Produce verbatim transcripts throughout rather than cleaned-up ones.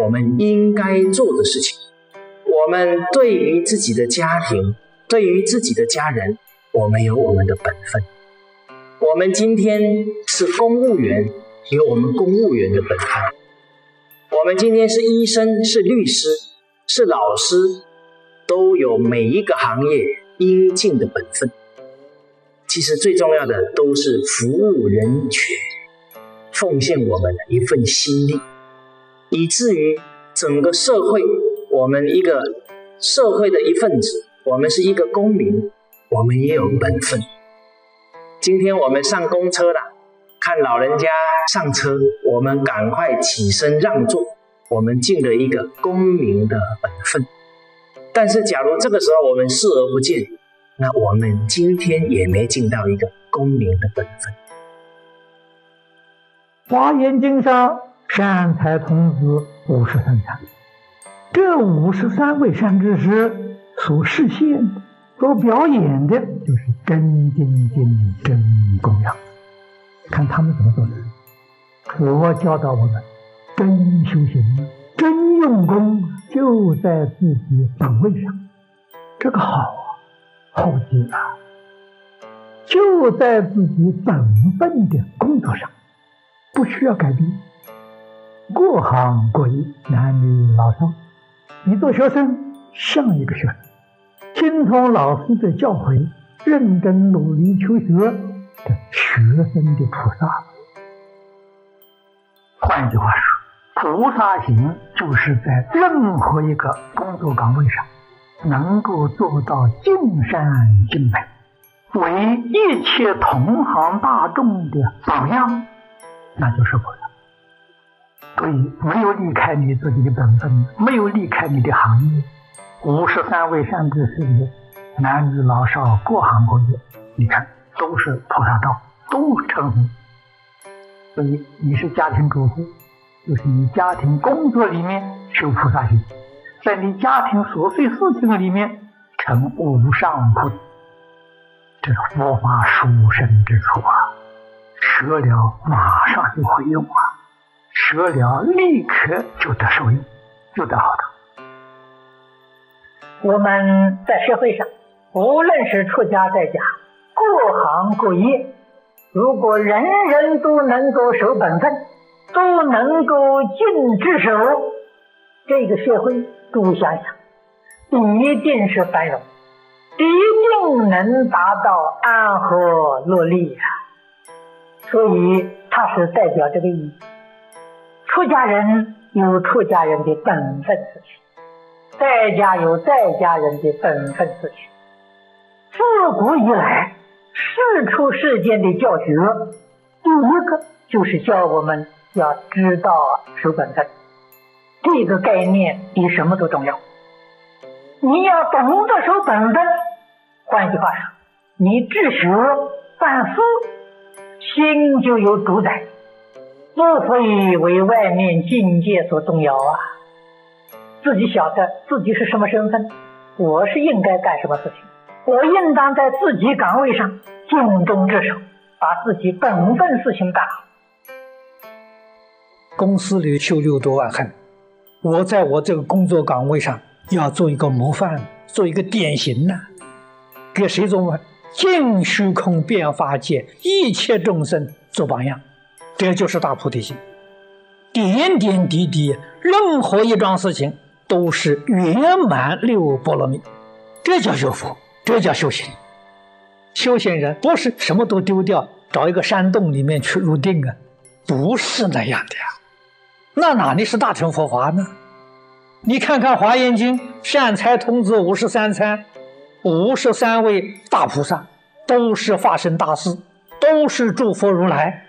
我们应该做的事情。我们对于自己的家庭，对于自己的家人，我们有我们的本分。我们今天是公务员，有我们公务员的本分。我们今天是医生，是律师，是老师，都有每一个行业应尽的本分。其实最重要的都是服务人群，奉献我们的一份心力，以至于整个社会，我们一个社会的一份子，我们是一个公民，我们也有本分。今天我们上公车了，看老人家上车，我们赶快起身让座，我们尽了一个公民的本分。但是假如这个时候我们视而不见，那我们今天也没尽到一个公民的本分。 华严经上善财童子五十三参，这五十三位善知识所示现的、所表演的，就是真精进、真供养。看他们怎么做的。佛教导我们，真修行、真用功，就在自己本位上。这个好啊，好极了，就在自己本分的工作上，不需要改变。各行各业，男女老少，你做学生像一个学生，听从老师的教诲，认真努力求学，这学生的菩萨。换句话说，菩萨行就是在任何一个工作岗位上能够做到尽善尽美，为一切同行大众的榜样，那就是菩萨。所以没有离开你自己的本分，没有离开你的行业。五十三位善知识里，男女老少各行各业，你看都是菩萨道，都成佛。所以你是家庭主妇，就是你家庭工作里面修菩萨行，在你家庭琐碎事情里面成无上菩提。这个佛法殊胜之处啊，学了马上就会用啊，学了立刻就得受用，就得好处。我们在社会上，无论是出家在家，各行各业，如果人人都能够守本分，都能够尽职守，这个社会诸想想，一定是繁荣，一定能达到安和乐利啊。所以它是代表这个意义。出家人有出家人的本分事情，在家有在家人的本分事情。自古以来，世出世间的教学，第一个就是教我们要知道守本分。这个概念比什么都重要。你要懂得守本分，换句话说，你治学办事，心就有主宰，不会为外面境界所动摇啊。自己晓得自己是什么身份，我是应该干什么事情，我应当在自己岗位上尽忠职守，把自己本分事情干好。 公司里修六多万恨，我在我这个工作岗位上要做一个模范，做一个典型呢、啊。给谁做模范？尽虚空遍法界一切众生做榜样，这就是大菩提心。点点滴滴，任何一桩事情都是圆满六波罗蜜，这叫修佛，这叫修行。修行人不是什么都丢掉，找一个山洞里面去入定啊，不是那样的呀。那哪里是大乘佛法呢？你看看《华严经》，善财童子五十三参，五十三位大菩萨，都是化身大士，都是诸佛如来。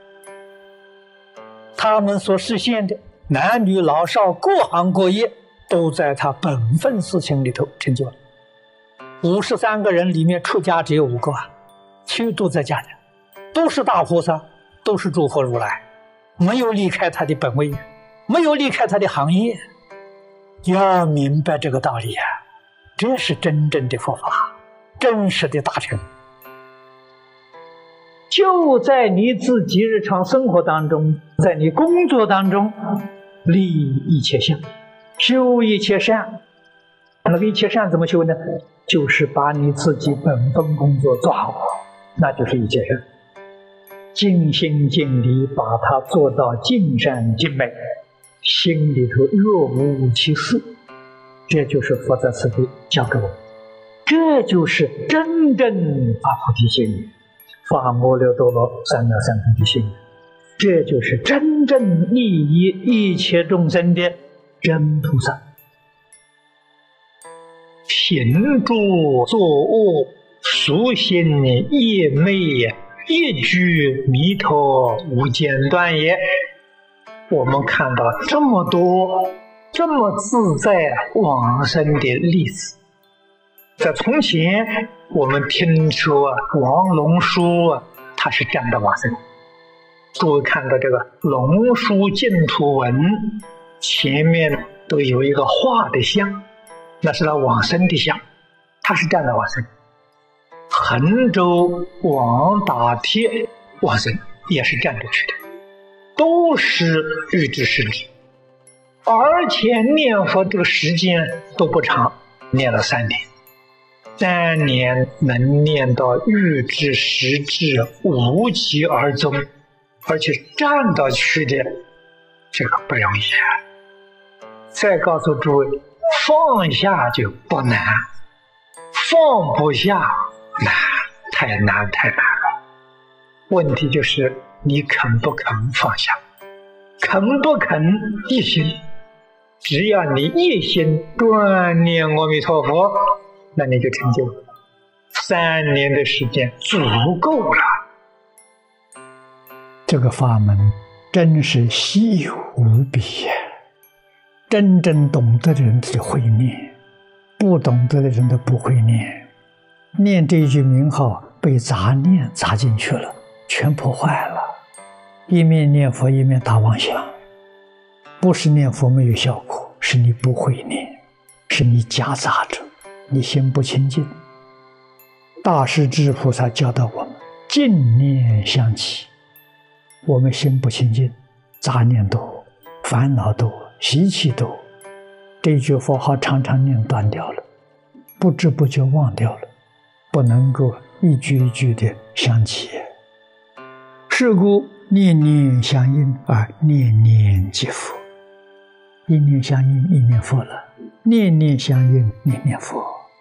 他们所实现的男女老少各行各业，都在他本分事情里头成就了。五十三个人里面出家只有五个啊，其余都在家的，都是大菩萨，都是诸佛如来，没有离开他的本位，没有离开他的行业。要明白这个道理啊，这是真正的佛法，真实的大乘。就在你自己日常生活当中，在你工作当中， 立一切相，修一切善。那个一切善怎么修呢？就是把你自己本分工作做好，那就是一切善。尽心尽力把它做到尽善尽美，心里头若无其事，这就是佛在慈悲教给我，这就是真正发菩提心，发阿耨多罗三藐三菩提心，这就是真正利益一切众生的真菩萨。行住坐卧，俗心业昧，一句弥陀无间断也。我们看到这么多这么自在往生的例子。在从前我们听说啊，王龙书啊，他是站着往生。诸位看到这个龙书净土文前面都有一个画的像，那是他往生的像，他是站着往生。衡州王打铁往生也是站着去的，都是预知时至，而且念佛这个时间都不长，念了三年，三年能念到预知时至，无疾而终，而且站着去的，这个不容易啊。再告诉诸位，放下就不难，放不下难，太难太难了。问题就是你肯不肯放下，肯不肯一心。只要你一心专念阿弥陀佛，那你就成就了。三年的时间足够了。 这个法门真是稀有无比呀！真正懂得的人就会念，不懂得的人都不会念。念这一句名号被杂念杂进去了，全破坏了。一面念佛一面打妄想，不是念佛没有效果，是你不会念，是你夹杂着，你心不清净。大势至菩萨教导我们净念相继，我们心不清净，杂念多，烦恼多，习气多，这句佛号常常念断掉了，不知不觉忘掉了，不能够一句一句的相继。是故念念相应而念念即佛，一念相应一念佛了，念念相应念念佛。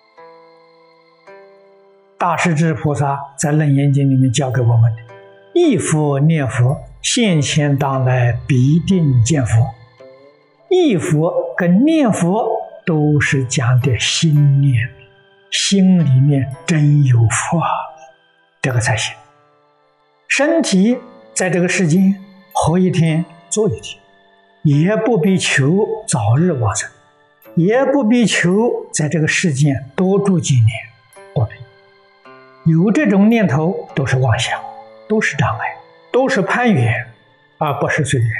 大势至菩萨在《楞严经》里面教给我们的，忆佛念佛，现前当来必定见佛。忆佛跟念佛都是讲的心念，心里面真有佛，这个才行。身体在这个世间活一天做一天，也不必求早日往生，也不必求在这个世间多住几年，不必。有这种念头都是妄想，都是障碍，都是攀缘，而不是随缘。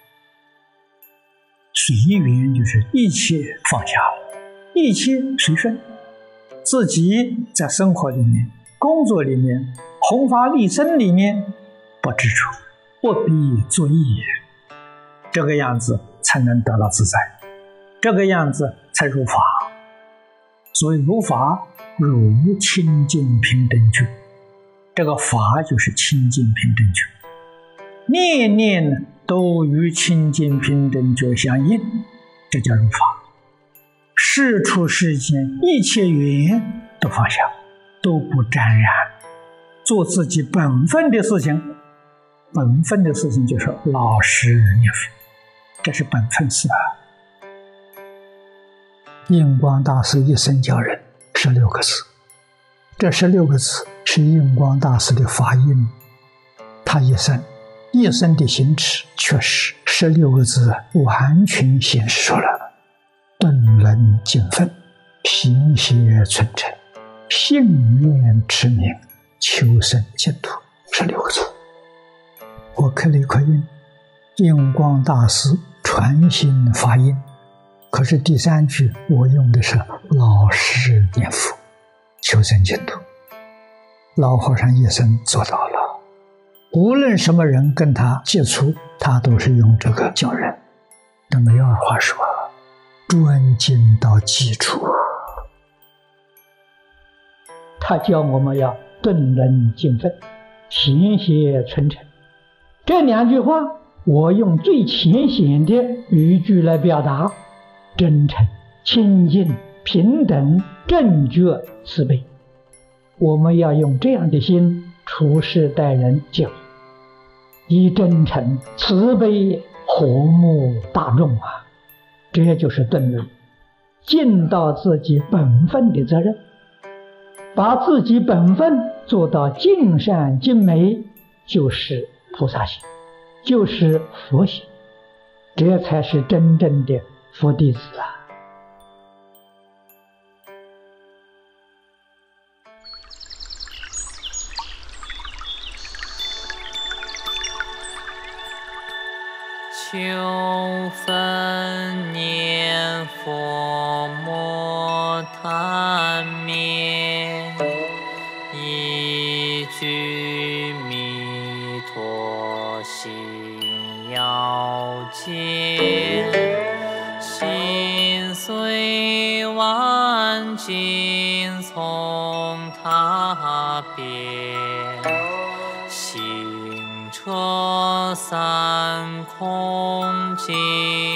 随缘就是一切放下了，一切随顺，自己在生活里面、工作里面、弘法利生里面不执着，不必作意，这个样子才能得到自在，这个样子才入法。所以入法如清净平等觉，这个法就是清净平等觉，念念都与清净平等觉相应，这叫入法。事出世间一切缘都放下，都不沾染，做自己本分的事情。本分的事情就是老实念佛，这是本分事啊。印光大师一生教人十六个字，这十六个字是印光大师的法印，他一生一生的行持确实十六个字完全显示出来了。顿能尽分，行邪存诚，信愿持名，求生净土，十六个字。我刻了一块印，印光大师传心法印，可是第三句我用的是老实念佛，求生净土。老和尚一生做到了，无论什么人跟他接触，他都是用这个教人。 那没有话说，专精到基础。他教我们要顿人敬分，贤邪存诚。这两句话，我用最浅显的语句来表达：真诚、清净、平等、正觉、慈悲。我们要用这样的心处事待人接物，以真诚、慈悲和睦大众啊，这就是顿人，尽到自己本分的责任，把自己本分做到尽善尽美，就是菩萨行，就是佛行，这才是真正的佛弟子啊。 秋分念佛莫贪眠，一句弥陀心要坚，心随万境从他变，行车三空尽